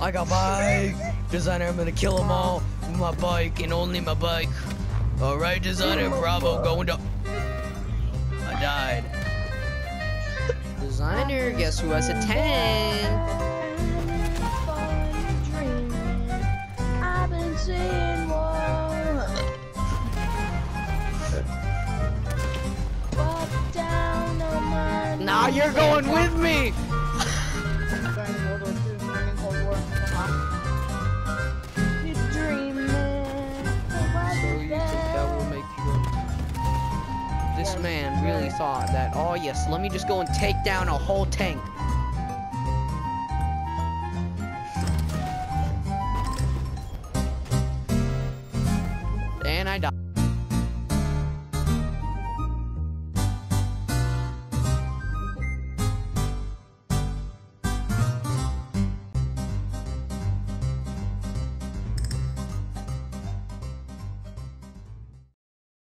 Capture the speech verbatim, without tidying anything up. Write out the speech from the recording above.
I got bike. Designer, I'm gonna kill them all with my bike and only my bike. All right, designer, bravo, going to. I died. Designer, guess who has a tank? I've been seeing more. Walk down on my Now you're going with me. You're dreaming. So you think that will make you? This man really thought that. Oh yes, let me just go and take down a whole tank.